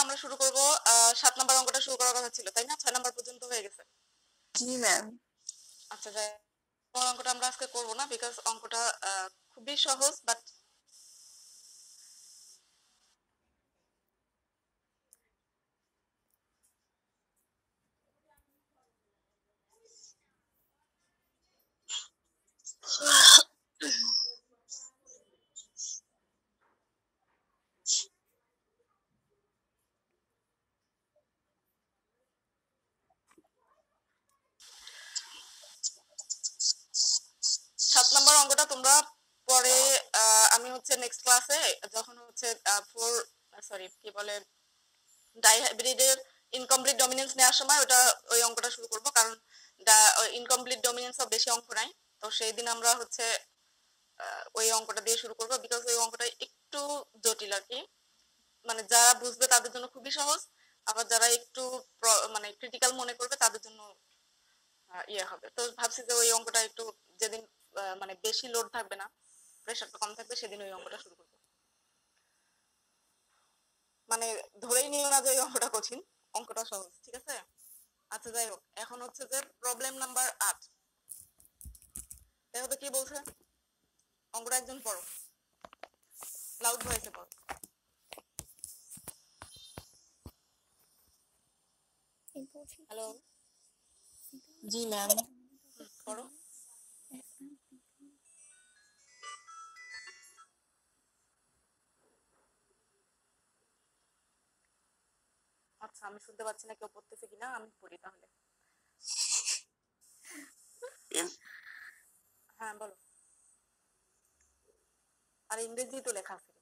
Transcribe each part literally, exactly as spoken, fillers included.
আমরা শুরু করব সাত নাম্বার অঙ্কটা শুরু করার কথা ছিল, তাই না? ছয় নাম্বার পর্যন্ত হয়ে গেছে। জি ম্যাম। আচ্ছা, যাই অঙ্কটা আমরা আজকে করব না, বিকজ অঙ্কটা খুবই সহজ, বাট সাত নাম্বার অঙ্কটা তোমরা পরে আমি হচ্ছে নেক্সট ক্লাসে যখন হচ্ছে ফোর সরি কি বলে ডাইহাইব্রিডের ইনকমপ্লিট ডমিনেন্স নেওয়ার সময় ওটা ওই অঙ্কটা শুরু করব, কারণ ইনকমপ্লিট ডমিনেন্স অফ বেশি অঙ্ক নাই, তো সেই দিন আমরা হচ্ছে ওই অঙ্কটা দিয়ে শুরু করব, বিকজ ওই অঙ্কটা একটু জটিল আর কি। মানে যারা বুঝবে তাদের জন্য খুবই সহজ, আবার যারা একটু মানে ক্রিটিক্যাল মনে করবে তাদের জন্য ইয়ে হবে। তো ভাবছি যে ওই অঙ্কটা একটু যেদিন মানে বেশি লোড থাকবে না, প্রেশারটা কম থাকবে, সেদিন ওই অঙ্কটা শুরু করব। মানে ধরেই নিও না যে ওই অঙ্কটা কঠিন, অঙ্কটা সহজ, ঠিক আছে? আচ্ছা যাই হোক, এখন হচ্ছে যে প্রবলেম নাম্বার আট। দেখো তো কি বলছে অঙ্কটা, একজন পড়ো, লাউড ভয়েসে পড়ো। হ্যালো। জি ম্যাম। পড়ো। আচ্ছা, আমি শুনতে পাচ্ছি না কেউ পড়তেছে কিনা, আমি পড়ি তাহলে। হ্যাঁ বলো। আর ইংরেজি তো লেখা আছে,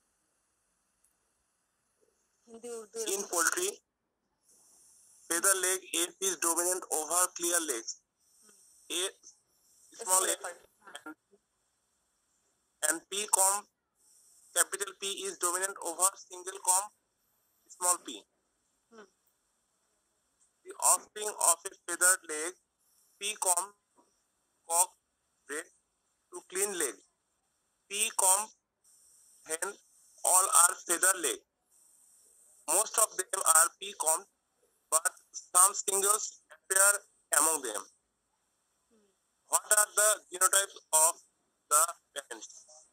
Hindi Urdu. In poultry, feather leg A is dominant over clear legs. A small a and, and P comb capital P is dominant over single comb small p. Hmm. The offspring of a feathered leg P comb cock breed to clean leg. P comb hen all are feather leg. Most of them are P combed, but some singles appear among them. Hmm. What are the genotypes of the parents?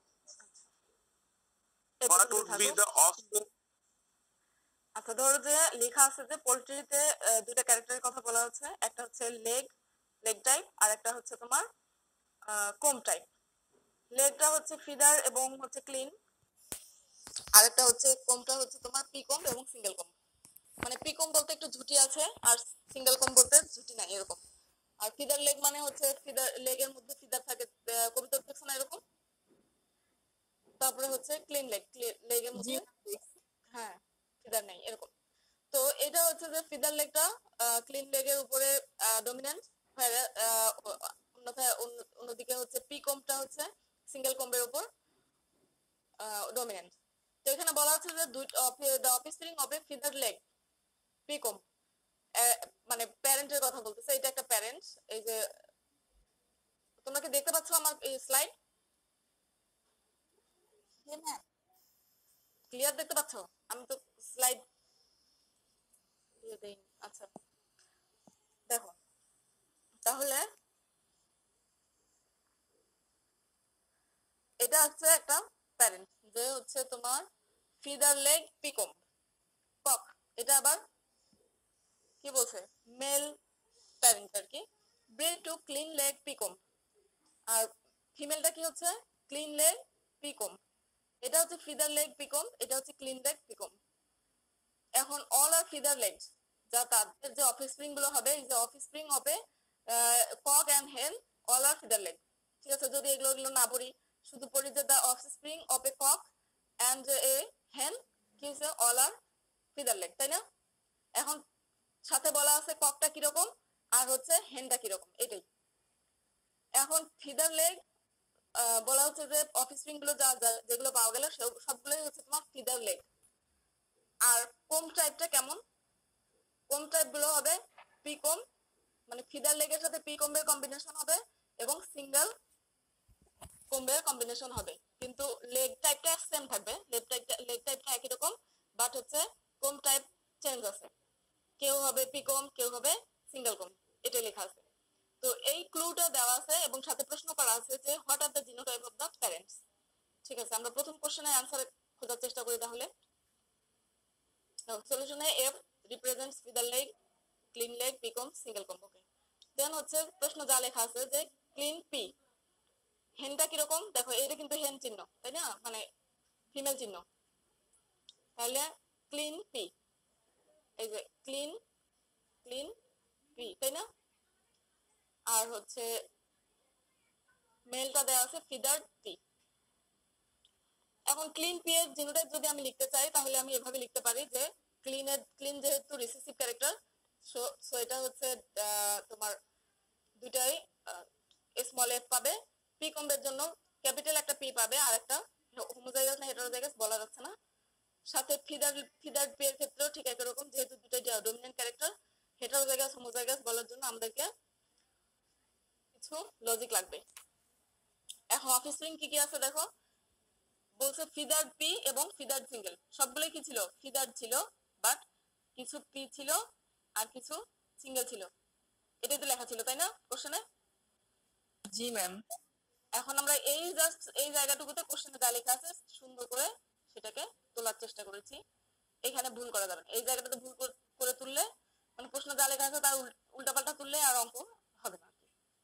What would be the offspring? আচ্ছা, ধরো যে লেখা আছে যে পোল্ট্রিতে দুটো ক্যারেক্টারের কথা বলা হচ্ছে, একটা হচ্ছে লেগ লেগ টাইপ, আর একটা হচ্ছে তোমার কোম টাইপ। লেগটা হচ্ছে ফিডার এবং হচ্ছে ক্লিন, আর একটা হচ্ছে কোমটা হচ্ছে তোমার পি কোম এবং সিঙ্গেল কোম। মানে পি কোম বলতে একটু ঝুটি আছে, আর সিঙ্গেল কোম বলতে ঝুটি নাই, এরকম। আর ফিদার লেগ মানে হচ্ছে ফিদার লেগের মধ্যে ফিদার থাকে, কবিতা দেখছো না এরকম। তারপরে হচ্ছে ক্লিন লেগ, লেগের মধ্যে হ্যাঁ ফিদার নেই, এরকম। তো এটা হচ্ছে যে ফিদার লেগটা ক্লিন লেগের উপরে ডমিনেন্ট, অন্যথায় অন্যদিকে হচ্ছে পি কোমটা হচ্ছে সিঙ্গেল কোম্বের উপর ডমিনেন্ট। তো এখানে বলা হচ্ছে যে the offspring of a feather leg pea comb, মানে প্যারেন্টের কথা বলতেছে, এটা একটা প্যারেন্ট। এই যে তোমরা কি দেখতে পাচ্ছ আমার এই স্লাইড? ক্লিয়ার দেখতে পাচ্ছ? আমি তো স্লাইড দিয়ে দেই। আচ্ছা দেখো তাহলে, এটা হচ্ছে একটা প্যারেন্ট যে হচ্ছে তোমার ফিদার লেগ পিকম কক। এটা আবার কি বলছে, মেল প্যারেন্ট আর কি, breed to clean leg pea comb. আর ফিমেলটা কি হচ্ছে ক্লিন লেগ পিকম। এটা হচ্ছে ফিদার লেগ পিকম, এটা হচ্ছে ক্লিন লেগ পিকম। এখন অল আর ফিদার লেগস, যা তাদের যে অফস্প্রিং গুলো হবে, যে অফস্প্রিং হবে cock and hen all are feather leg. ঠিক আছে, যদি এগুলো এগুলো না পড়ি, শুধু পড়ি যে the offspring of a cock and a hen কি হচ্ছে অল আর ফিদার লেগ, তাই না? এখন সাথে বলা আছে ককটা কিরকম আর হচ্ছে হেনটা কিরকম, এটাই। এখন ফিদার লেগ বলা হচ্ছে যে অফস্প্রিং গুলো যা যেগুলো পাওয়া গেল সবগুলোই হচ্ছে তোমার ফিদার লেগ। আর কোম টাইপটা কেমন, কোম টাইপ গুলো হবে পি কোম, মানে ফিদার লেগের সাথে পি কোম্বের কম্বিনেশন হবে এবং সিঙ্গেল কোম্বের কম্বিনেশন হবে, কিন্তু লেগ টাইপটা সেম থাকবে, লেগ টাইপটা লেগ টাইপটা একই রকম, বাট হচ্ছে কোম টাইপ চেঞ্জ আছে, কেউ হবে পিকম, কেউ হবে সিঙ্গেল কম, এটা লেখা আছে। তো এই ক্লুটা দেওয়া আছে এবং সাথে প্রশ্ন করা আছে যে what are the genotype of the parents. ঠিক আছে, আমরা প্রথম কোশ্চেনের অ্যান্সার খোঁজার চেষ্টা করি তাহলে। সলিউশনে F represents feather leg, clean leg, pea comb, single comb. Okay, then হচ্ছে প্রশ্ন যা লেখা আছে যে ক্লিন পি, হেনটা কিরকম দেখো, এটা কিন্তু হেন চিহ্ন তাই না, মানে ফিমেল চিহ্ন, তাহলে ক্লিন পি, এই যে ক্লিন ক্লিন পি তাই না। আর হচ্ছে মেলটা দেওয়া আছে ফিদার্ড পি। এখন ক্লিন পি এর জিনোটাইপ যদি আমি লিখতে চাই তাহলে আমি এভাবে লিখতে পারি যে ক্লিন এর ক্লিন যেহেতু রিসেসিভ ক্যারেক্টার, সো সো এটা হচ্ছে তোমার দুটাই স্মল এফ পাবে, পি কম্বের জন্য ক্যাপিটাল একটা পি পাবে আর একটা হোমোজাইগাস না হেটারোজাইগাস বলা যাচ্ছে না, সাথে ফিদার ফিদার পি এর ক্ষেত্রেও ঠিক একই রকম, যেহেতু দুটাই ডমিনেন্ট ক্যারেক্টার, হেটারোজাইগাস হোমোজাইগাস বলার জন্য আমাদেরকে কিছু লজিক লাগবে। এখন অফিস স্প্রিং কি কি আছে দেখো, বলছে ফিদার পি এবং ফিদার সিঙ্গেল, সবগুলোই কি ছিল ফিদার ছিল, বাট কিছু পি ছিল আর কিছু সিঙ্গেল ছিল, এটাই তো লেখা ছিল তাই না কোশ্চেনে। জি ম্যাম। এখন আমরা এই জাস্ট এই জায়গাটুকুতে কোশ্চেনে যা লেখা আছে সুন্দর করে সেটাকে তোলার চেষ্টা করেছি, এখানে ভুল করা যাবে না, এই জায়গাটাতে ভুল করে তুললে মানে প্রশ্ন যা লেখা আছে তার উল্টাপাল্টা তুললে আর অঙ্ক হবে না।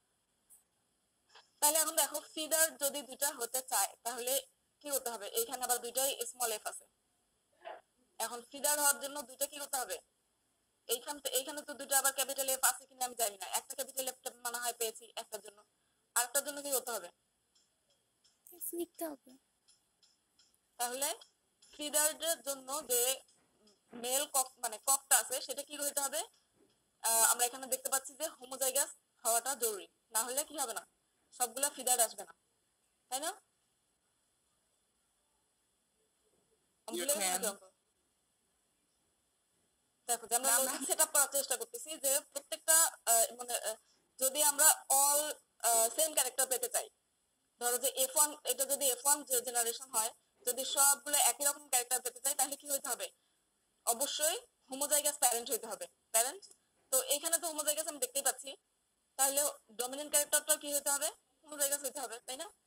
তাহলে এখন দেখো ফিদার যদি দুইটা হতে চায় তাহলে কি করতে হবে, এইখানে আবার দুইটাই স্মল এফ আছে, এখন ফিদার হওয়ার জন্য দুইটা কি করতে হবে, এইখান এইখানে তো দুইটা আবার ক্যাপিটাল এফ আছে কিনা আমি জানি না, একটা ক্যাপিটাল এফ মনে হয় পেয়েছি একটার জন্য, আরেকটার জন্য কি করতে হবে লিখতে হবে। তাহলে ফিদারের জন্য যে মেল কক মানে ককটা আছে সেটা কি হইতে হবে, আমরা এখানে দেখতে পাচ্ছি যে হোমোজাইগাস হওয়াটা জরুরি, না হলে কি হবে না, সবগুলা ফিদার আসবে না তাই না। দেখো যে আমরা লজিক সেটআপ করার চেষ্টা করতেছি যে প্রত্যেকটা মানে যদি আমরা অল সেম ক্যারেক্টার পেতে চাই, ধরো যে এফ ওয়ান, এটা যদি এফ ওয়ান জেনারেশন হয়, যদি সবগুলো একই রকম ক্যারেক্টার পেতে চাই তাহলে কি হইতে হবে, অবশ্যই হোমোজাইগাস প্যারেন্ট হইতে হবে, প্যারেন্ট। তো এখানে তো হোমোজাইগাস আমি দেখতেই পাচ্ছি, তাহলে ডমিনেন্ট ক্যারেক্টারটা কি হইতে হবে হোমোজাইগাস হইতে হবে তাই না।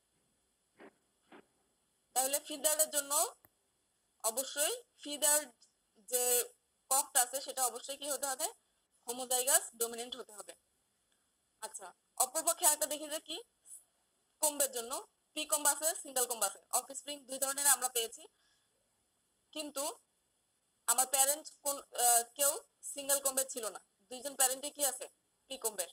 তাহলে ফিদারের জন্য অবশ্যই ফিদার যে ককটা আছে সেটা অবশ্যই কি হতে হবে হোমোজাইগাস ডমিনেন্ট হতে হবে। আচ্ছা, অপরপক্ষে একটা দেখি যে কি কম্বের জন্য পি কম্ব আছে সিঙ্গেল কম্ব আছে, অফস্প্রিং দুই ধরনের আমরা পেয়েছি, কিন্তু আমার প্যারেন্ট কোন কেউ সিঙ্গেল কম্বের ছিল না, দুইজন প্যারেন্টই কি আছে পি কম্বের।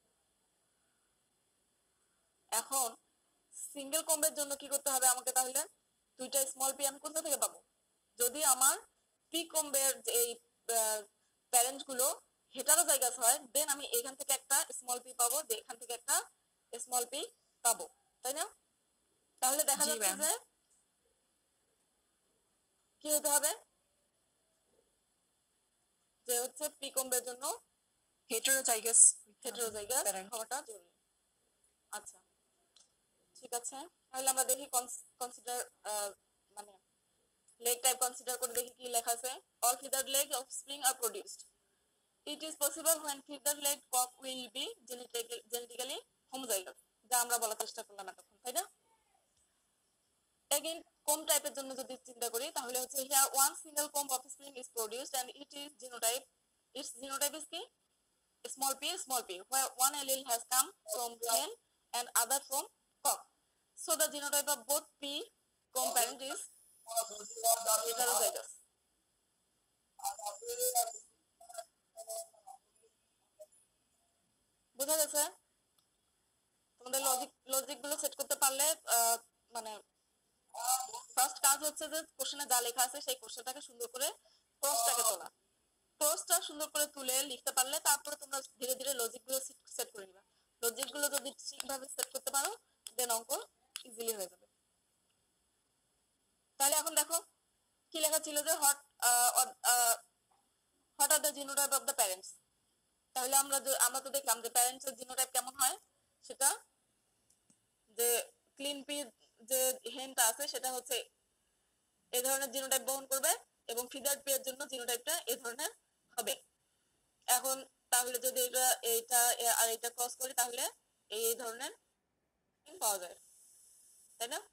এখন সিঙ্গেল কম্বের জন্য কি করতে হবে আমাকে, তাহলে দুইটা স্মল পি আমি কোথা থেকে পাবো, যদি আমার পি কম্বের এই প্যারেন্ট গুলো হেটারোজাইগাস হয় দেন আমি এখান থেকে একটা স্মল পি পাবো, এখান থেকে একটা স্মল পি পাবো তাই না। তাহলে দেখা যাচ্ছে যে কি হতে হবে, যে হচ্ছে পি কম্বের জন্য হেটারোজাইগাস হেটারোজাইগাস হওয়াটা জরুরি। আচ্ছা ঠিক আছে, তাহলে আমরা দেখি কনসিডার মানে leg type consider করে দেখি কি লেখা আছে, all feathered legs of spring are produced. It is possible when feathered leg cock will be genetically genetically homozygous, যা আমরা বলার চেষ্টা করলাম এতক্ষণ তাই না। Again comb টাইপের জন্য যদি চিন্তা করি তাহলে হচ্ছে here one single comb of spring is produced and it is genotype, its genotype is কি small p small p, where one allele has come from hen and other from cock, so the genotype of both p comb parent is heterozygous. বোঝা গেছে, তোমাদের logic logic গুলো set করতে পারলে মানে first কাজ হচ্ছে যে কোশ্চেনে যা লেখা আছে সেই কোশ্চেনটাকে সুন্দর করে ক্রসটাকে তোলা, ক্রসটা সুন্দর করে তুলে লিখতে পারলে তারপরে তোমরা ধীরে ধীরে লজিক গুলো সেট করে নিবা, লজিক গুলো যদি ঠিকভাবে সেট করতে পারো দেন অঙ্ক ইজিলি হয়ে যাবে। তাহলে এখন দেখো কি লেখা ছিল যে what what are the genotype of the parents, তাহলে আমরা আমরা তো দেখলাম যে প্যারেন্টস এর জিনোটাইপ কেমন হয়, সেটা যে ক্লিন পি যে হেনটা আছে সেটা হচ্ছে এই ধরনের জিনোটাইপ বহন করবে এবং ফিদার্ড পি এর জন্য জিনোটাইপটা এই ধরনের হবে। এখন তাহলে যদি এটা এইটা আর এটা ক্রস করি তাহলে এই এই ধরনের পাওয়া যায়, তাই না?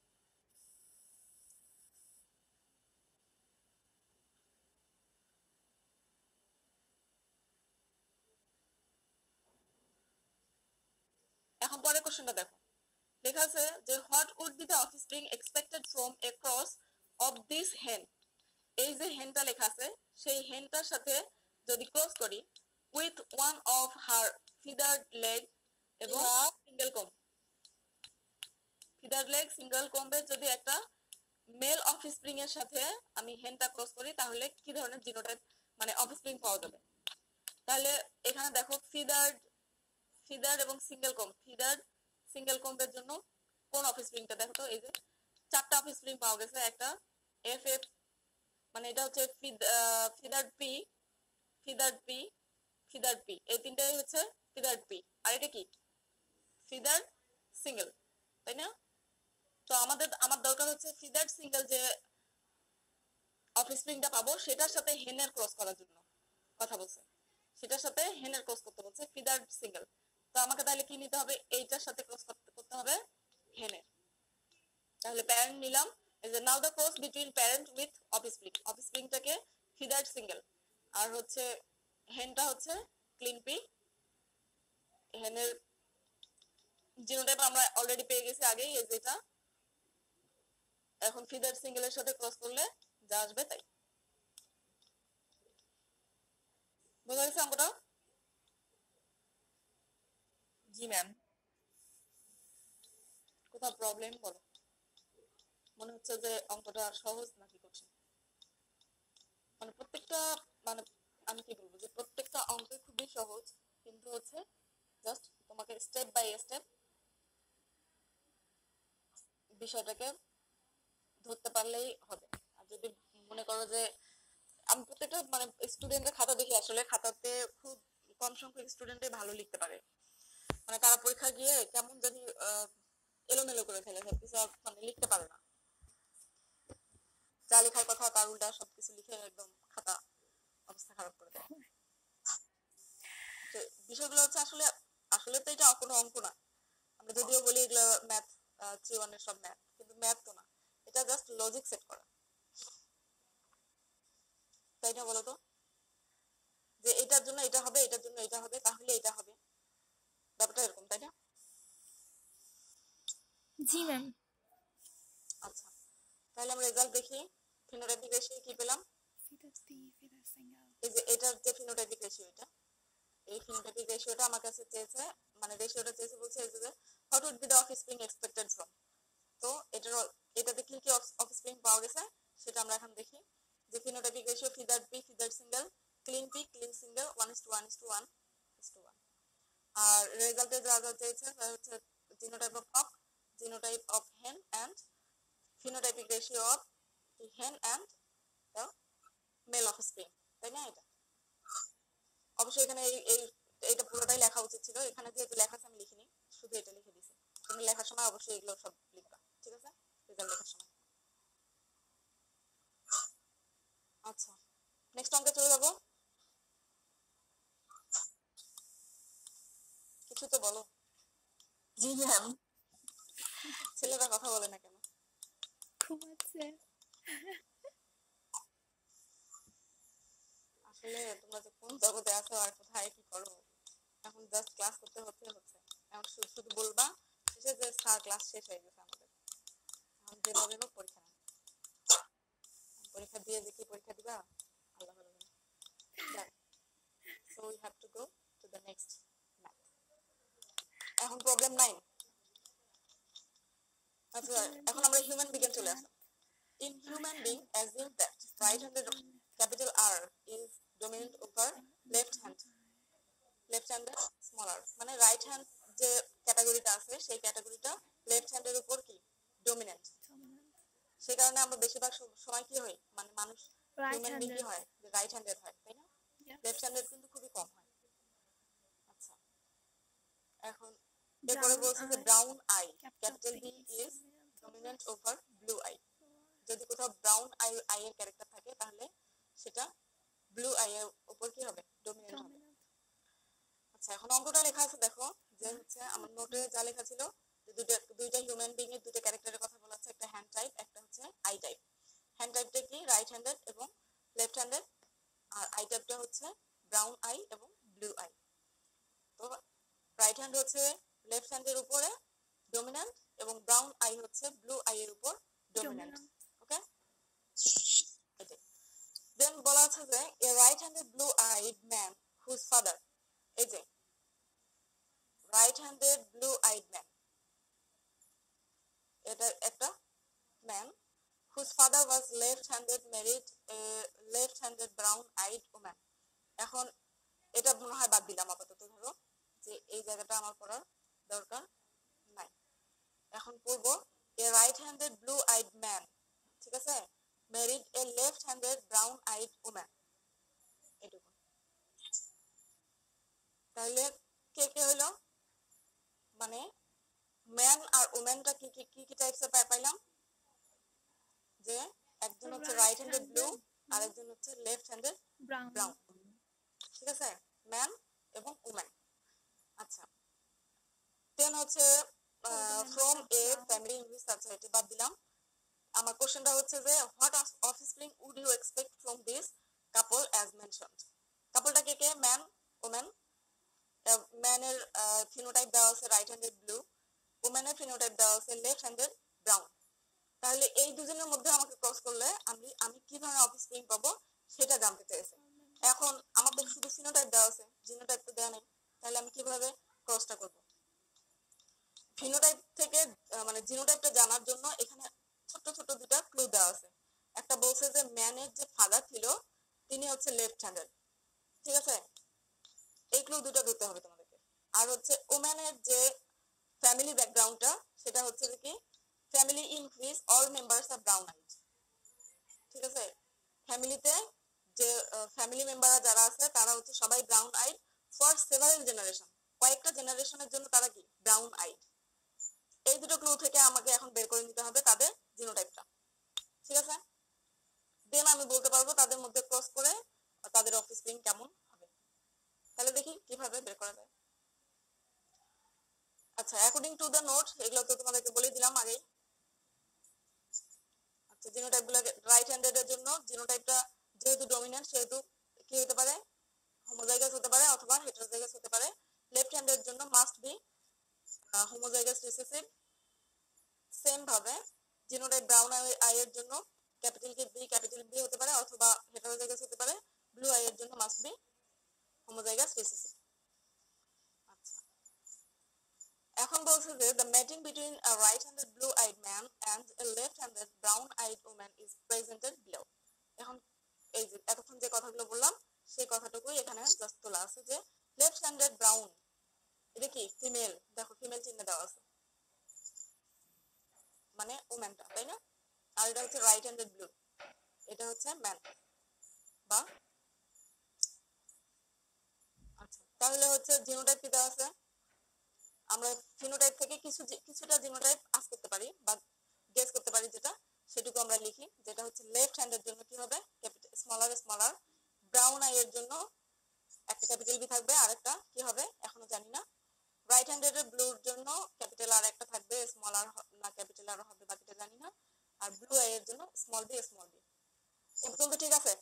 এখন পরের কোশ্চেনটা দেখো, লেখা আছে যে what would be the offspring expected from a cross of this hen. এই যে হেনটা লেখা আছে সেই হেনটার সাথে যদি ক্রস করি with one of her feathered leg এবং single comb, feathered leg single কম্বের যদি একটা মেল অফস্প্রিং এর সাথে আমি হেনটা ক্রস করি তাহলে কি ধরনের জিনোটাইপ মানে অফস্প্রিং পাওয়া যাবে। তাহলে এখানে দেখো ফিদার্ড ফিদার্ড এবং সিঙ্গেল কম্ব, ফিদার্ড সিঙ্গেল কম্বের জন্য কোন অফস্প্রিংটা দেখো তো, এই যে চারটা অফস্প্রিং পাওয়া গেছে, একটা এফ এফ মানে এটা হচ্ছে feathered P, feathered P, feathered P, এই তিনটাই হচ্ছে ফিদার্ড পি, আর এটা কি ফিদার্ড সিঙ্গেল, তাই না? তো আমাদের আমার দরকার হচ্ছে ফিদার্ড সিঙ্গেল যে অফস্প্রিংটা পাবো সেটার সাথে হেনের ক্রস করার জন্য কথা বলছে, সেটার সাথে হেনের ক্রস করতে বলছে ফিদার্ড সিঙ্গেল। তো আমাকে তাহলে কি নিতে হবে, এইটার সাথে ক্রস করতে হবে হেনের। তাহলে প্যারেন্ট নিলাম, এই যে now the cross between parent with offspring, অফস্প্রিংটাকে ফিদার্ড সিঙ্গেল আর হচ্ছে হেনটা হচ্ছে ক্লিন পি। হেনের জিনোটাইপ আমরা অলরেডি পেয়ে গেছি আগেই, এই যেটা এখন ফিদার্ড সিঙ্গেলের সাথে ক্রস করলে যা আসবে তাই। বোঝা গেছে অঙ্কটা? জি ম্যাম। কোথাও প্রবলেম বলো, মনে হচ্ছে যে অঙ্কটা সহজ নাকি কঠিন? মানে প্রত্যেকটা মানে আমি কি বলবো যে প্রত্যেকটা অঙ্ক খুবই সহজ, কিন্তু হচ্ছে জাস্ট তোমাকে স্টেপ বাই স্টেপ বিষয়টাকে ধরতে পারলেই হবে। আর যদি মনে করো যে আমি প্রত্যেকটা মানে স্টুডেন্টের খাতা দেখি, আসলে খাতাতে খুব কম সংখ্যক স্টুডেন্টই ভালো লিখতে পারে, মানে তারা পরীক্ষা গিয়ে কেমন জানি এলোমেলো করে ফেলে, সবকিছু মানে লিখতে পারে না, যা লেখার কথা তার উল্টা সবকিছু লিখে একদম খাতা অবস্থা খারাপ করে দেয়। বিষয়গুলো হচ্ছে আসলে আসলে তো এটা কোনো অঙ্ক না, আমরা যদিও বলি এগুলো ম্যাথ, থ্রি ওয়ানের সব ম্যাথ, কিন্তু ম্যাথ তো না, এটা জাস্ট লজিক সেট করা, তাই না? বলো তো যে এটার জন্য এটা হবে, এটার জন্য এটা হবে, তাহলে এটা হবে, ব্যাপারটা এরকম, তাই না? জি ম্যাম। আচ্ছা, তাহলে আমরা রেজাল্ট দেখি। ফিনোটাইপিক রেশিও কি পেলাম, এই যে এটার যে ফিনোটাইপিক রেশিও, এটা এই ফিনোটাইপিক রেশিওটা আমার কাছে চেয়েছে, মানে রেশিওটা চেয়েছে বলছে এই যে what would be the offspring expected from. তো এটার এটাতে কি কি অফস্প্রিং পাওয়া গেছে সেটা আমরা এখন দেখি। যে phenotypic ratio feathered P, feathered single, clean P, clean single, one is to one is to one is to one. আর রেজাল্টে যা যা চেয়েছে তা হচ্ছে genotype of cock, genotype of hen and phenotypic ratio of hen and the male offspring, তাই না? এটা অবশ্যই এখানে এই এই এটা পুরোটাই লেখা উচিত ছিল, এখানে যেহেতু লেখা আছে আমি লিখিনি, শুধু এটা লিখে দিয়েছি। তুমি লেখার সময় অবশ্যই এগুলো সব লিখবা, ঠিক আছে, রেজাল্ট লেখার সময়। আচ্ছা, নেক্সট অঙ্কে চলে যাবো। কিছু তো বলো। জি ম্যাম। ছেলেরা কথা বলে না কেন? ঘুমাচ্ছে। আসলে তোমরা যে কোন জগতে আছো আর কোথায় কি করো, এখন জাস্ট ক্লাস করতে হচ্ছে হচ্ছে এখন শুধু শুধু বলবা শেষে যে স্যার ক্লাস শেষ হয়ে গেছে আমাদের, এখন যেভাবে হোক পরীক্ষা নেন, পরীক্ষা দিয়ে যে কি পরীক্ষা দিবা আল্লাহ ভালো জানে। So we have to go to the next math. এখন প্রবলেম নাইন। আচ্ছা, এখন আমরা হিউম্যান বিজ্ঞান চলে আসলাম। In human being, assume that right-handed capital R is dominant over left hand, left-handed small r, মানে রাইট হ্যান্ড যে ক্যাটাগরিটা আছে সেই ক্যাটাগরিটা লেফট হ্যান্ডের উপর কি ডমিনেন্ট, সেই কারণে আমরা বেশিরভাগ সময় কি হয় মানে মানুষ হিউম্যান বিং কি হয় যে রাইট হ্যান্ডেড হয়, তাই না? লেফট হ্যান্ডেড কিন্তু খুবই কম হয়। আচ্ছা, এখন এরপরে বলছে যে brown eye capital B is dominant over blue eye, যদি কোথাও ব্রাউন আই আই এর ক্যারেক্টার থাকে তাহলে সেটা ব্লু আই এর উপর কি হবে ডমিনেন্ট হবে আচ্ছা এখন অঙ্কটা লেখা আছে দেখো যে হচ্ছে আমার নোটে যা লেখা ছিল যে দুটো দুইটা হিউম্যান বিং এর দুটো ক্যারেক্টারের কথা বলা আছে একটা হ্যান্ড টাইপ একটা হচ্ছে আই টাইপ হ্যান্ড টাইপটা কি রাইট হ্যান্ডেড এবং লেফট হ্যান্ডেড আর আই টাইপটা হচ্ছে ব্রাউন আই এবং ব্লু আই তো রাইট হ্যান্ড হচ্ছে লেফট হ্যান্ডের উপরে ডমিন্যান্ট এবং ব্রাউন আই হচ্ছে ব্লু আই এর উপর ডমিন্যান্ট ওকে এটাই দেন বলা আছে যে a right handed blue eyed man whose father এই যে right handed blue eyed man এটা একটা man whose father was left-handed married a left-handed brown-eyed woman এখন এটা মনে হয় বাদ দিলাম আপাতত ধরো যে এই জায়গাটা আমার পড়ার দরকার নাই এখন পড়ব a right-handed blue-eyed man ঠিক আছে married a left-handed brown-eyed woman এটুকু তাহলে কে কে হলো মানে ম্যান আর ওম্যানটা কি কি কি টাইপস এর পাইলাম যে একজন হচ্ছে রাইট হ্যান্ডেড ব্লু আর একজন হচ্ছে লেফট হ্যান্ডেড ব্রাউন ঠিক আছে ম্যান এবং ওম্যান আচ্ছা দেন হচ্ছে from a family in which society বাদ দিলাম আমার কোশ্চেনটা হচ্ছে যে what offspring would you expect from this couple as mentioned কাপলটা কে কে ম্যান ওম্যান ম্যানের ফিনোটাইপ দেওয়া আছে রাইট হ্যান্ডেড ব্লু ওম্যানের ফিনোটাইপ দেওয়া আছে লেফট হ্যান্ডেড ব্রাউন তাহলে এই দুজনের মধ্যে আমাকে ক্রস করলে আমি আমি কি ধরনের অফস্প্রিং পাবো সেটা জানতে চাইছে এখন আমাদের শুধু ফিনোটাইপ দেওয়া আছে জিনোটাইপ তো দেওয়া নেই তাহলে আমি কিভাবে ক্রসটা করব ফিনোটাইপ থেকে মানে জিনোটাইপটা জানার জন্য এখানে ছোট ছোট দুটো ক্লু দেওয়া আছে একটা বলছে যে ম্যানের যে ফাদার ছিল তিনি হচ্ছে লেফট হ্যান্ডেড ঠিক আছে এই ক্লু দুটো ধরতে হবে তোমাদেরকে আর হচ্ছে ওম্যানের যে ফ্যামিলি ব্যাকগ্রাউন্ডটা সেটা হচ্ছে কি family in which all members are brown eyed ঠিক আছে ফ্যামিলিতে যে ফ্যামিলি মেম্বাররা যারা আছে তারা হচ্ছে সবাই brown eyed for several generation কয়েকটা জেনারেশনের জন্য তারা কি ব্রাউন আইড এই দুটো ক্লু থেকে আমাকে এখন বের করে নিতে হবে তাদের জিনোটাইপটা ঠিক আছে দেন আমি বলতে পারবো তাদের মধ্যে ক্রস করে তাদের অফস্প্রিং কেমন হবে তাহলে দেখি কিভাবে বের করা যায় আচ্ছা অ্যাকর্ডিং টু দ্য নোট এগুলো তো তোমাদেরকে বলে দিলাম আগে আচ্ছা জিনোটাইপ গুলো রাইট হ্যান্ডেড এর জন্য জিনোটাইপটা যেহেতু ডমিনেন্ট সেহেতু কি হতে পারে হোমোজাইগাস হতে পারে অথবা হেটারোজাইগাস হতে পারে লেফট হ্যান্ডের জন্য must be homozygous recessive same ভাবে জিনোটাইপ ব্রাউন আই এর জন্য ক্যাপিটাল কে বি ক্যাপিটাল বি হতে পারে অথবা হেটারোজাইগাস হতে পারে ব্লু আই এর জন্য মাস্ট বি হোমোজাইগাস রিসেসিভ এখন বলছে যে the mating between a right-handed blue-eyed man and a left-handed brown-eyed woman is presented below এখন এই যে এতক্ষণ যে কথাগুলো বললাম সেই কথাটুকুই এখানে জাস্ট তোলা আছে যে left-handed brown এটা কি ফিমেল দেখো ফিমেল চিহ্ন দেওয়া আছে মানে ওম্যানটা তাই না আর এটা হচ্ছে রাইট-হ্যান্ডেড ব্লু এটা হচ্ছে ম্যান বা আচ্ছা তাহলে হচ্ছে জিনোটাইপ কি দেওয়া আছে আমরা ফিনোটাইপ থেকে কিছু কিছুটা জিনোটাইপ আস করতে পারি বা গেস করতে পারি যেটা সেটুকু আমরা লিখি যেটা হচ্ছে লেফট হ্যান্ডের জন্য কি হবে capital smaller smaller brown eye এর জন্য একটা ক্যাপিটাল বি থাকবে আর একটা কি হবে এখনো জানি না রাইট হ্যান্ডেড এর ব্লুর জন্য ক্যাপিটাল আর একটা থাকবে স্মলার না ক্যাপিটাল আর হবে বাকিটা জানি না আর ব্লু আই এর জন্য স্মল বি স্মল বি এই পর্যন্ত ঠিক আছে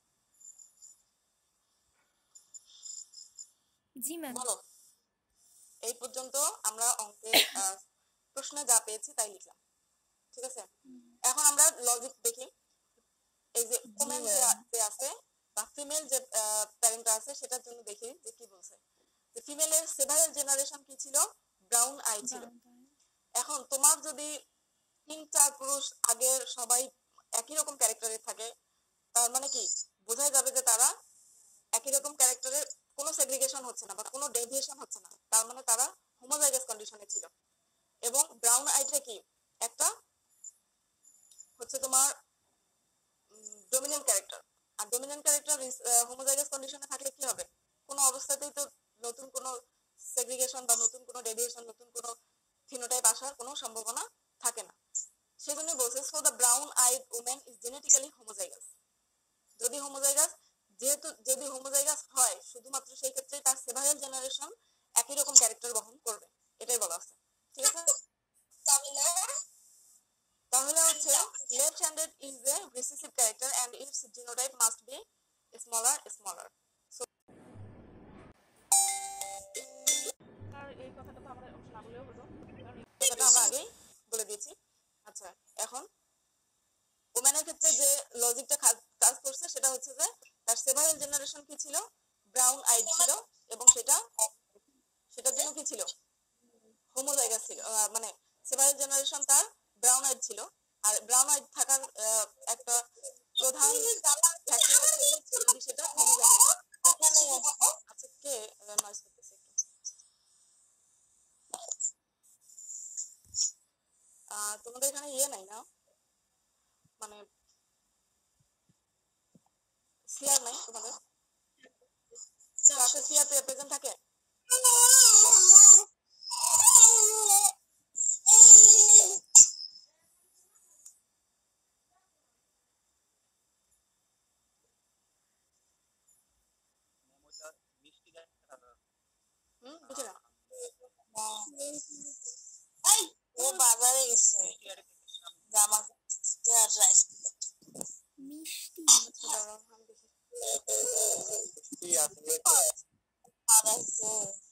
জি ম্যাম বলো এই পর্যন্ত আমরা অঙ্কের প্রশ্নে যা পেয়েছি তাই লিখলাম ঠিক আছে এখন আমরা লজিক দেখি এই যে ওমেন যে আছে বা ফিমেল যে প্যারেন্ট আছে সেটার জন্য দেখি যে কি বলছে যে ফিমেলের সেভারাল জেনারেশন কি ছিল ব্রাউন আই ছিল এখন তোমার যদি তিন চার পুরুষ আগের সবাই একই রকম ক্যারেক্টারের থাকে তার মানে কি বোঝাই যাবে যে তারা একই রকম ক্যারেক্টারের কোনো সেগ্রিগেশন হচ্ছে না বা কোনো ডেভিয়েশন হচ্ছে না তার মানে তারা হোমোজাইগাস কন্ডিশনে ছিল এবং ব্রাউন আইটা কি একটা হচ্ছে তোমার ডমিনেন্ট ক্যারেক্টার আর ডমিনেন্ট ক্যারেক্টার হোমোজাইগাস কন্ডিশনে থাকলে কি হবে কোনো অবস্থাতেই তো নতুন কোনো সেগ্রিগেশন বা নতুন কোনো ডেভিয়েশন নতুন কোনো ফিনোটাইপ আসার কোনো সম্ভাবনা থাকে না সেজন্য বলছে so the brown eyed women is genetically homozygous. যদি হোমোজাইগাস যেহেতু যদি হোমোজাইগাস হয় শুধুমাত্র সেই ক্ষেত্রে তার সেভারাল জেনারেশন একই রকম ক্যারেক্টার বহন করবে, এটাই বলা আছে। ঠিক আছে, তাহলে হচ্ছে left handed is a recessive character and its genotype must be smaller smaller. So আর এই কথাটা তো আমরা অবশ্য না বললেও হতো, কারণ এই কথাটা আমরা আগেই বলে দিয়েছি। আচ্ছা, এখন ওম্যানের ক্ষেত্রে যে লজিকটা কাজ করছে সেটা হচ্ছে যে তার সেভারাল জেনারেশন কি ছিল, ব্রাউন আইড ছিল, এবং সেটা সেটার জন্য কি ছিল, হোমোজাইগাস ছিল। মানে সেভারাল জেনারেশন তার ব্রাউন আইড ছিল, আর ব্রাউন আইড থাকার একটা প্রধান ফ্যাক্টর হচ্ছে যে সেটা হোমোজাইগাস। আচ্ছা, কে নয়েজ করতেছে একটু? আহ তোমাদের এখানে ইয়ে নাই না, মানে সিয়ার নাই তোমাদের ক্লাসে? সিয়ার প্রেজেন্ট থাকে? হুম, বুঝি না। ও বাজারে গেছে জামা আর রাইস মিষ্টি। আচ্ছা দাঁড়াও আমি দেখি। আর আছে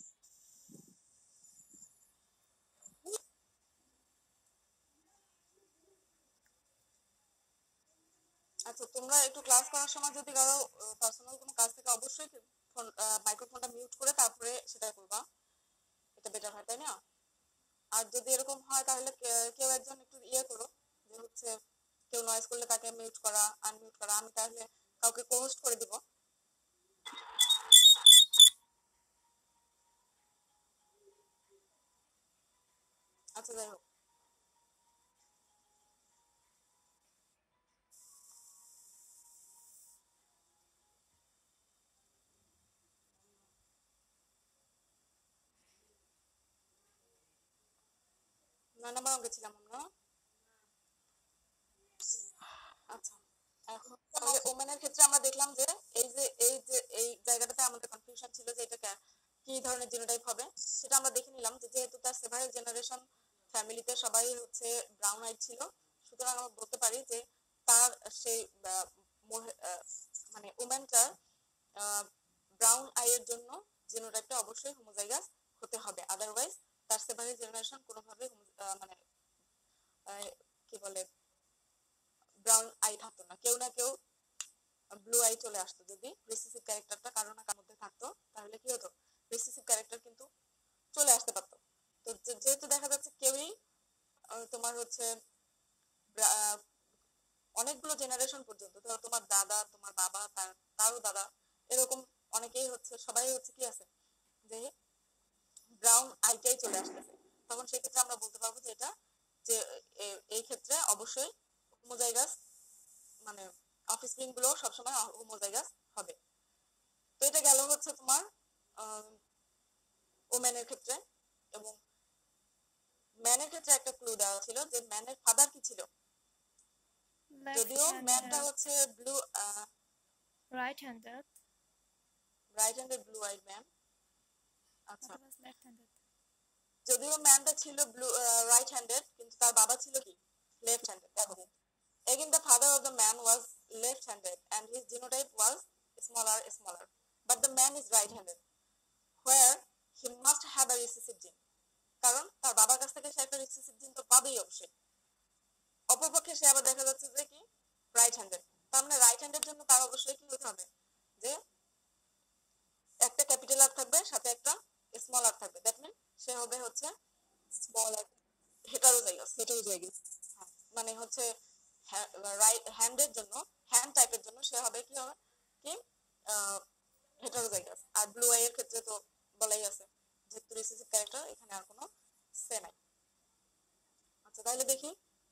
আচ্ছা, তোমরা একটু ক্লাস করার সময় যদি কারো পার্সোনাল কোনো কাজ থেকে অবশ্যই ফোন মাইক্রোফোনটা মিউট করে তারপরে সেটা করবা, এটা বেটার হয়, তাই না? আর যদি এরকম হয় তাহলে কেউ একজন একটু ইয়ে করো, যে হচ্ছে কেউ নয়েজ করলে তাকে মিউট করা আনমিউট করা। আমি তাহলে কাউকে কোহোস্ট করে দিব। আচ্ছা, যাই হোক, নয় নম্বর অঙ্কে ছিলাম আমরা। আচ্ছা, এখন তাহলে ওমেনের ক্ষেত্রে আমরা দেখলাম যে এই যে এই যে এই জায়গাটাতে আমাদের কনফিউশন ছিল যে এটা কি ধরনের জিনোটাইপ হবে, সেটা আমরা দেখে নিলাম যে যেহেতু তার সেভারাল জেনারেশন ফ্যামিলিতে সবাই হচ্ছে ব্রাউন আইড ছিল, সুতরাং আমরা বলতে পারি যে তার সেই মানে ওমেনটার ব্রাউন আইয়ের জন্য জিনোটাইপটা অবশ্যই হোমোজাইগাস হতে হবে, আদারওয়াইজ তার সেভারাল জেনারেশন কোনোভাবে মানে কি বলে ব্রাউন আই থাকতো না। কেউ না কেউ ব্লু আই চলে আসতো। যদি রিসেসিভ ক্যারেক্টারটা কারো না কারোর মধ্যে থাকতো তাহলে কি হতো, রিসেসিভ ক্যারেক্টার কিন্তু চলে আসতে পারতো। তো যেহেতু দেখা যাচ্ছে কেউই তোমার হচ্ছে অনেকগুলো জেনারেশন পর্যন্ত, ধরো তোমার দাদা, তোমার বাবা, তার তারও দাদা, এরকম অনেকেই হচ্ছে সবাই হচ্ছে কি আছে যে ব্রাউন আইটাই চলে আসতেছে, তখন সেক্ষেত্রে আমরা বলতে পারবো যে এটা যে এই ক্ষেত্রে অবশ্যই হোমোজাইগাস মানে অফস্প্রিং গুলো সবসময় হোমোজাইগাস হবে। তো এটা গেল হচ্ছে তোমার ওমেনের ক্ষেত্রে। এবং ম্যানের ক্ষেত্রে একটা ক্লু দেওয়া ছিল যে ম্যানের ফাদার কি ছিল, যদিও ম্যানটা হচ্ছে blue right handed right handed blue eyed man. আচ্ছা, লেফট হ্যান্ডেড, যদিও ম্যানটা ছিল ব্লু রাইট হ্যান্ডেড কিন্তু তার বাবা ছিল কি লেফট হ্যান্ডেড। দেখো, again the father of the man was left handed and his genotype was smaller smaller, but the man is right handed where he must have a recessive gene, কারণ তার বাবার কাছ থেকে সে একটা রিসেসিভ জিন তো পাবেই অবশ্যই। অপরপক্ষে সে আবার দেখা যাচ্ছে যে কি রাইট হ্যান্ডেড, তার মানে রাইট হ্যান্ডের জন্য তার অবশ্যই কি হতে হবে যে একটা ক্যাপিটাল আর থাকবে সাথে একটা স্মল আর থাকবে, দ্যাট মিন সে হবে হচ্ছে স্মল আর হেটারোজাইগাস। হেটারোজাইগাস মানে হচ্ছে রাইট হ্যান্ডের জন্য, হ্যান্ড টাইপের জন্য সে হবে কি হবে কি হেটারোজাইগাস। আর ব্লু আই এর ক্ষেত্রে তো বলাই আছে যেহেতু রিসেসিভ ক্যারেক্টার, এখানে আর কোনো সে নাই। আচ্ছা, তাহলে দেখি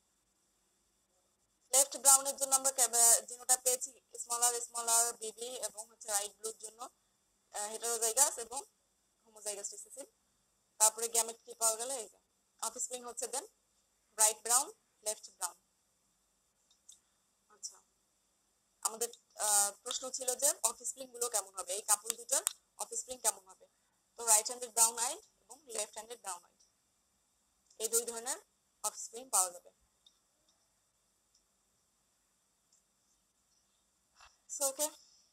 লেফট ব্রাউনের জন্য আমরা জিনোটা পেয়েছি স্মলার স্মলার বিবি, এবং হচ্ছে রাইট ব্লুর জন্য হেটারোজাইগাস এবং হোমোজাইগাস রিসেসিভ। তারপরে গ্যামেট কি পাওয়া গেল, এই যে অফস্প্রিং হচ্ছে then right brown left brown. আচ্ছা, আমাদের প্রশ্ন ছিল যে অফস্প্রিং গুলো কেমন হবে, এই কাপল দুটার অফস্প্রিং কেমন হবে। তো রাইট হ্যান্ডেড ব্রাউন আই এবং লেফট হ্যান্ডেড ব্রাউন আই, এই দুই ধরনের অফস্প্রিং পাওয়া যাবে। সো ওকে,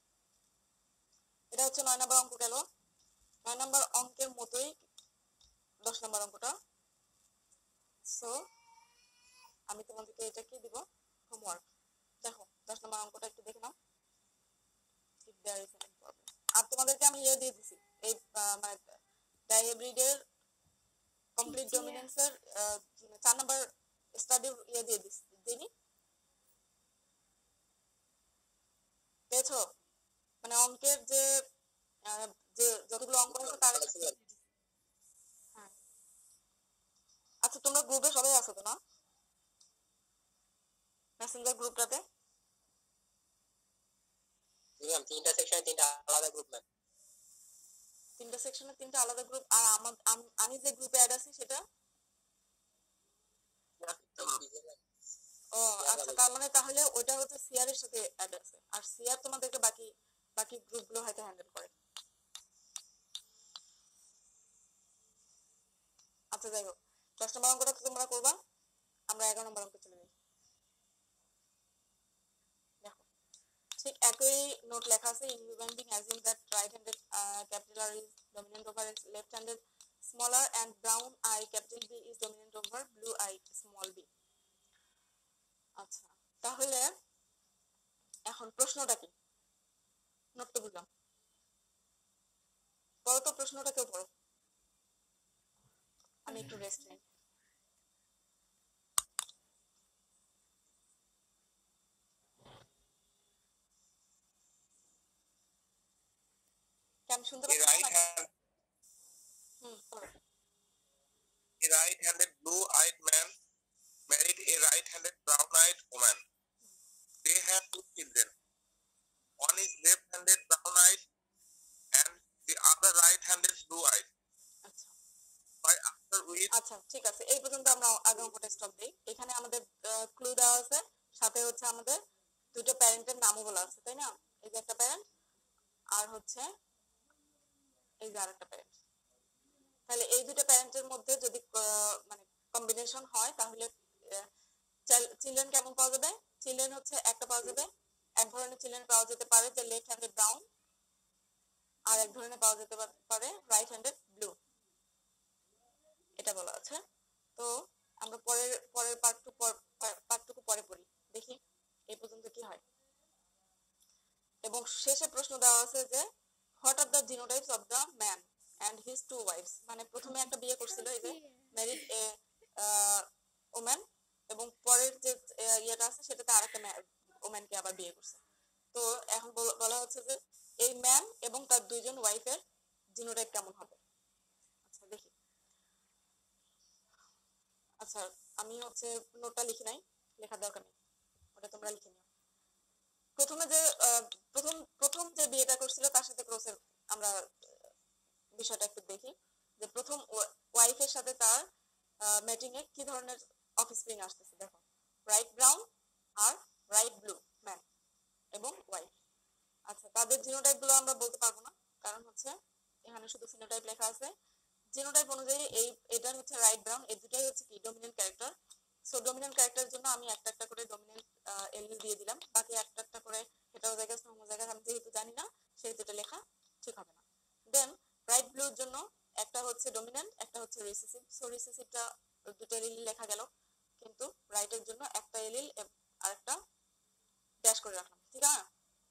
এটা হচ্ছে নয় নম্বর অঙ্ক গেল। নয় নম্বর অঙ্কের মতোই দশ নম্বর অঙ্কটা। সো আমি তোমাদেরকে এটা কি দিব, হোমওয়ার্ক। দেখো দশ নম্বর অঙ্কটা একটু দেখে নাও। If there is any problem. আর তোমাদেরকে আমি ইয়ে দিয়ে দিছি, এই মানে ডাইহাইব্রিডের কমপ্লিট জি, ডমিনেন্সের চার নম্বর স্টাডি ইয়ে দিয়ে দিছি, দিইনি? পেয়েছো? মানে অঙ্কের যে আহ, যে যতগুলো অঙ্ক আছে তার একটা- হ্যাঁ। আচ্ছা, তোমরা গ্রুপে সবাই আছো তো না, মেসেঞ্জার গ্রুপটাতে? ম্যাম তিনটা সেকশনে তিনটা আলাদা গ্রুপ ম্যাম। তিনটা সেকশনে তিনটা আলাদা গ্রুপ, আর আমার আম- আমি যে গ্রুপে অ্যাড আছি সেটা? ও আচ্ছা, তার মানে তাহলে ওটা হচ্ছে সিআর এর সাথে অ্যাড আছে, আর সিআর তোমাদেরকে বাকি বাকি গ্রুপগুলো হয়তো হ্যান্ডেল করে। আচ্ছা যাই হোক, দশ নম্বর অঙ্কটা তো তোমরা করবা, আমরা এগারো নম্বর অঙ্কে চলে যাই। দেখো ঠিক একই নোট লেখা আছে, in human being assume that right handed capital R is dominant over left handed smaller and brown eye capital B is dominant over blue eye small B. আচ্ছা, তাহলে এখন প্রশ্নটা কি, নোট তো বুঝলাম, পড়ো তো প্রশ্নটা, কেউ পড়ো, আমি একটু রেস্ট নিই। কি আমি শুনতে A পাচ্ছি না right নাকি? hand, হুম, পড়ো। a right-handed blue-eyed man married a right-handed brown-eyed woman. They have two children. One is left-handed brown-eyed and the other right-handed blue-eyed. আচ্ছা By after with আচ্ছা ঠিক আছে, এই পর্যন্ত আমরা আগে অঙ্কটা স্টপ দিই। এখানে আমাদের ক্লু দেওয়া আছে, সাথে হচ্ছে আমাদের দুটো প্যারেন্টের নামও বলা আছে, তাই না? এই যে একটা প্যারেন্ট, আর হচ্ছে এই যে আরেকটা প্যারেন্ট। তাহলে এই দুটো প্যারেন্টের মধ্যে যদি আহ, মানে কম্বিনেশন হয় তাহলে চিলড্রেন কেমন পাওয়া যাবে? চিলড্রেন হচ্ছে একটা পাওয়া যাবে, এক ধরনের চিলড্রেন পাওয়া যেতে পারে যে লেফট হ্যান্ডেড ব্রাউন, আর এক ধরনের পাওয়া যেতে পারে রাইট হ্যান্ডেড ব্লু, এটা বলা আছে। তো আমরা পরের পরের পার্টটুকু পার্টটুকু পরে পড়ি, দেখি এই পর্যন্ত কি হয়। এবং শেষে প্রশ্ন দেওয়া আছে যে what are the genotypes of the man and his two wifes. মানে প্রথমে একটা বিয়ে করছিল, এই যে ম্যারিড এ ওম্যান, এবং পরের যে আহ, ইয়েটা আছে সেটাতে আরেকটা ওম্যানকে আবার বিয়ে করছে। তো এখন বল- বলা হচ্ছে যে এই ম্যান এবং তার দুইজন ওয়াইফের জিনোটাইপ কেমন হবে। আচ্ছা দেখি। আচ্ছা, আমি হচ্ছে নোটটা লিখি নাই, লেখার দরকার নেই, ওটা তোমরা লিখে নিও। প্রথমে যে আহ, প্রথম প্রথম যে বিয়েটা করছিল তার সাথে ক্রসের আমরা আহ, বিষয়টা একটু দেখি, যে প্রথম ওয়াইফের সাথে তার ম্যাটিং এ কি ধরনের অফস্প্রিং আসতেছে। দেখো রাইট ব্রাউন আর রাইট ব্লু ম্যান এবং ওয়াইফ। আচ্ছা, তাদের জিনোটাইপ গুলো আমরা বলতে পারবো না, কারণ হচ্ছে এখানে শুধু ফিনোটাইপ লেখা আছে। জিনোটাইপ অনুযায়ী এই এটার হচ্ছে রাইট ব্রাউন, এই দুটাই হচ্ছে কি ডমিনেন্ট ক্যারেক্টার। সো ডমিনেন্ট ক্যারেক্টারের জন্য আমি একটা একটা করে ডমিনেন্ট এলিল দিয়ে দিলাম, বাকি একটা একটা করে হেটারোজাইগাস হোমোজাইগাস আমি যেহেতু জানি না সেহেতু এটা লেখা ঠিক হবে না। দেন রাইট ব্লুর জন্য একটা হচ্ছে ডমিনেন্ট, একটা হচ্ছে রিসেসিভ। সো রিসেসিভটা দুটো এলিল লেখা গেল, কিন্তু রাইটের জন্য একটা এলিল আর একটা ড্যাশ করে রাখলাম, ঠিক আছে?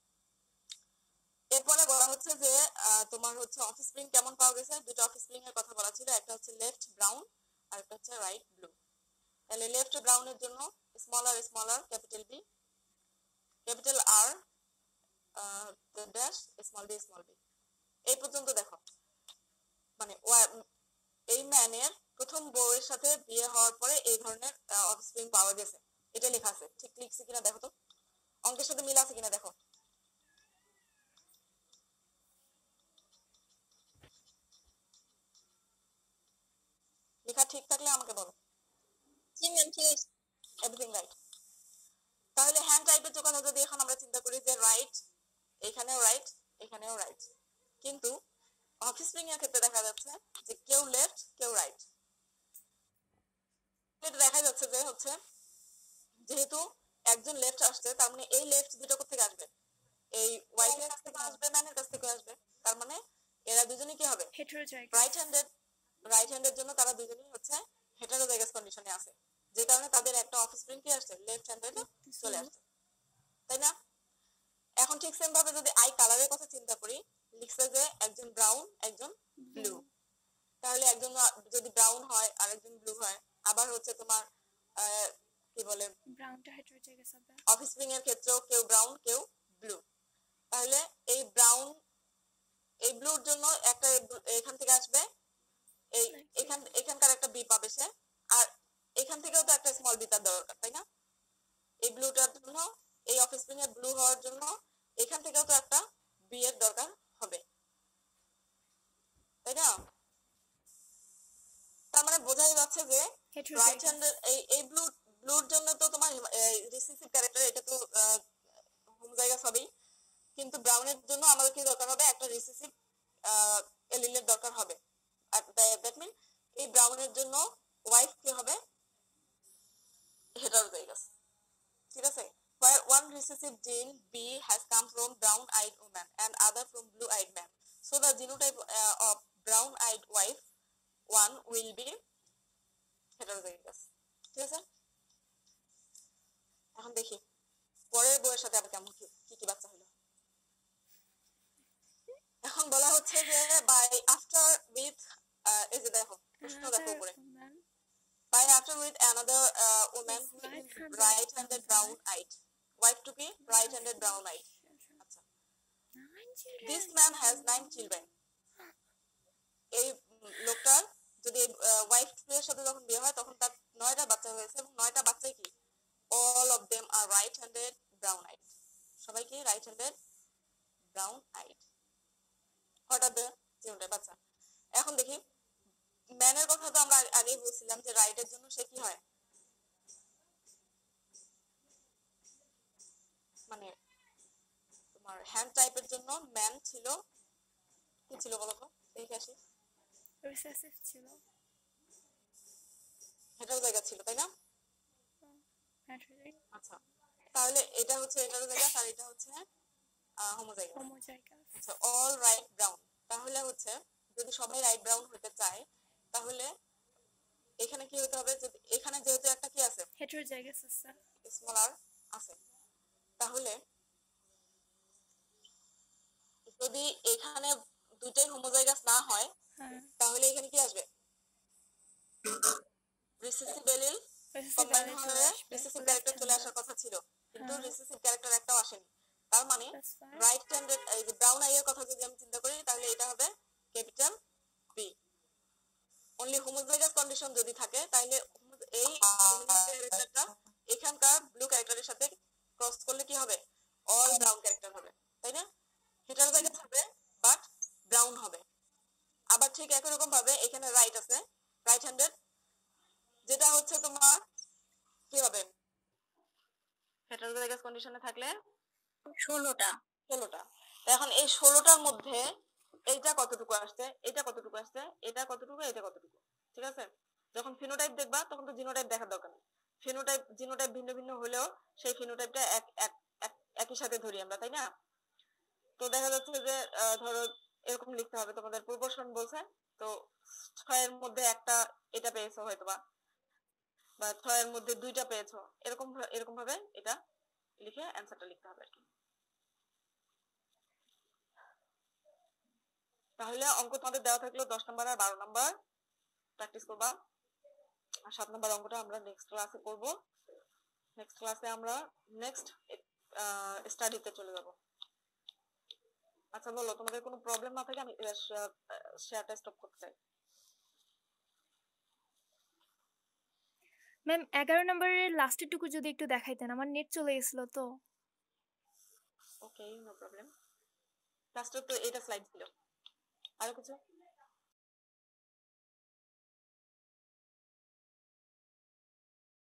এরপরে বলা হচ্ছে যে আহ, তোমার হচ্ছে অফস্প্রিং কেমন পাওয়া গেছে। দুটো অফস্প্রিং এর কথা বলা ছিল, একটা হচ্ছে লেফট ব্রাউন আর একটা হচ্ছে রাইট ব্লু। তাহলে লেফট ব্রাউনের জন্য smaller smaller capital B, capital R dash small B small B. এই পর্যন্ত দেখো, মানে এই ম্যানের প্রথম বউয়ের সাথে বিয়ে হওয়ার পরে এই ধরনের অফস্প্রিং পাওয়া গেছে, এটা লেখা আছে। ঠিক লিখছি কিনা দেখো তো, অঙ্কের সাথে মিল আছে কিনা দেখো। লেখা ঠিক থাকলে আমাকে বলো। জি ম্যাম ঠিক আছে। Everything right. তাহলে হ্যান্ড টাইপের কথা যদি এখন আমরা চিন্তা করি যে রাইট, এখানেও রাইট, এখানেও রাইট, কিন্তু অফিস স্প্রিং এর ক্ষেত্রে দেখা যাচ্ছে যে কেউ লেফট কেউ রাইট। এটা দেখা যাচ্ছে যে হচ্ছে যেহেতু একজন লেফট আসছে, তার মানে এই লেফট দুটো কোথা থেকে আসবে? এই ওয়াইফের কাছ থেকে আসবে, ম্যানের কাছ থেকে আসবে। তার মানে এরা দুজনেই কি হবে? heterozygous right handed. রাইট হ্যান্ডের জন্য তারা দুজনেই হচ্ছে হেটারোজাইগাস কন্ডিশনে আছে, যে কারণে তাদের একটা অফিস স্প্রিং কি আসছে? লেফট হ্যান্ডেড চলে আসছে, তাই না? এখন ঠিক সেম ভাবে যদি আই কালারের কথা চিন্তা করি, লিখছে যে একজন ব্রাউন একজন ব্লু। তাহলে একজন যদি ব্রাউন হয় আর একজন ব্লু হয়, আবার হচ্ছে তোমার কি বলে ব্রাউনটা heterozygous হবে। অফিস স্প্রিং এর ক্ষেত্রেও কেউ ব্রাউন কেউ ব্লু। তাহলে এই ব্রাউন এই ব্লুর জন্য একটা এখান থেকে আসবে, এই এখান এখানকার একটা বি পাবে সে, আর এখান থেকেও তো একটা স্মল বি তার দরকার, তাই না? এই ব্লুটার জন্য, এই অফিস স্প্রিং এর ব্লু হওয়ার জন্য এখান থেকেও তো একটা বি এর দরকার হবে, তাই না? তার মানে বোঝাই যাচ্ছে যে রাইট হ্যান্ডের এই এই ব্লু ব্লুর জন্য তো তোমার রিসিসিভ ক্যারেক্টার, এটা তো হোমোজাইগাস হবেই, কিন্তু ব্রাউনের জন্য আমাদের কি দরকার হবে? একটা রিসিসিভ এলিলের দরকার হবে। আর দ্যাট মিন এই ব্রাউনের জন্য ওয়াইফ কি হবে? হেটারোজাইগাস, ঠিক আছে? Where one recessive gene B has come from brown-eyed woman and other from blue-eyed man, so the genotype uh, of brown-eyed wife one will be heterozygous, ঠিক আছে? এখন দেখি পরের বইয়ের সাথে আবার কেমন কি কি বাচ্চা হলো। এখন বলা হচ্ছে যে বাই আফটার উইথ, এই যে দেখো প্রশ্ন দেখো উপরে, by after with another woman who is right handed brown eyed, wife two be right handed brown eyed. আচ্ছা, this man has nine children. এই লোকটার যদি ওয়াইফ এর সাথে যখন বিয়ে হয় তখন তার নয়টা বাচ্চা হয়েছে, এবং নয়টা বাচ্চাই কি? All of them are right handed brown eyed. সবাই কি রাইট হ্যান্ডেড ব্রাউন আইড। হঠাৎ জিনোটাইপ। আচ্ছা, এখন দেখি ম্যানের কথা তো আমরা আগেই বলছিলাম যে রাইটের জন্য সে কি হয়, মানে তোমার হ্যান্ড টাইপের জন্য ম্যান ছিল কি ছিল বলো তো, দেখে আসি। রিসেসিভ ছিল, হেটারোজাইগাস ছিল, তাই না? heterozygous আচ্ছা, তাহলে এটা হচ্ছে হেটারোজাইগাস আর এটা হচ্ছে হোমোজাইগাস। homozygous আচ্ছা, অল রাইট ব্রাউন। তাহলে হচ্ছে যদি সবাই রাইট ব্রাউন হতে চায় তাহলে এখানে কি হতে হবে? যদি এখানে যেহেতু একটা কি আছে heterozygous আছে, স্মল আর আছে, তাহলে যদি এখানে দুইটাই হোমোজাইগাস না হয় হ্যাঁ তাহলে এখানে কি আসবে? রিসেসিভ এলিল কম্বাইন হয়ে রিসেসিভ ক্যারেক্টার চলে আসার কথা ছিল, কিন্তু রিসেসিভ ক্যারেক্টার একটাও আসেনি। তার মানে রাইট হ্যান্ডেড এই যে ব্রাউন আইয়ের কথা যদি আমি চিন্তা করি তাহলে এটা হবে capital B. Only homozygous condition যদি থাকে তাহলে এই ক্যারেক্টারটা এখানকার ব্লু ক্যারেক্টারের সাথে ক্রস করলে কি হবে? অল ব্রাউন ক্যারেক্টার হবে, তাই না? হেটারোজাইগাস হবে বাট ব্রাউন হবে। আবার ঠিক একই রকম ভাবে এখানে রাইট আছে, রাইট হ্যান্ডেড, যেটা হচ্ছে তোমার কি হবে? হেটারোজাইগাস কন্ডিশনে থাকলে ষোলোটা ষোলোটা। এখন এই ষোলোটার মধ্যে এইটা কতটুকু আসছে, এটা কতটুকু আসছে, এটা কতটুকু, এটা কতটুকু, ঠিক আছে? যখন ফিনোটাইপ দেখবা তখন তো জিনোটাইপ দেখার দরকার নেই। ফিনোটাইপ জিনোটাইপ ভিন্ন ভিন্ন হলেও সেই ফিনোটাইপটা এক এক একই সাথে ধরি আমরা, তাই না? তো দেখা যাচ্ছে যে ধরো এরকম লিখতে হবে, তোমাদের প্রপোর্শন বলছে তো ছয়ের মধ্যে একটা এটা পেয়েছো হয়তোবা, বা ছয়ের মধ্যে দুইটা পেয়েছো, এরকম এরকম ভাবে এটা লিখে অ্যান্সারটা লিখতে হবে আর কি। তাহলে অঙ্ক তোমাদের দেওয়া থাকলো দশ নম্বর আর বারো নম্বর, প্র্যাকটিস করবা। আর সাত নম্বর অঙ্কটা আমরা নেক্সট ক্লাসে করব। নেক্সট ক্লাসে আমরা নেক্সট স্টাডিতে চলে যাব। আচ্ছা বলো, তোমাদের কোনো প্রবলেম না থাকে আমি শেয়ারটা স্টপ করতে চাই। ম্যাম এগারো নম্বরের লাস্টের টুকু যদি একটু দেখাইতেন, আমার নেট চলে গেছিল তো। Okay, no problem. লাস্টে তো এটা স্লাইড ছিল, আর কিছু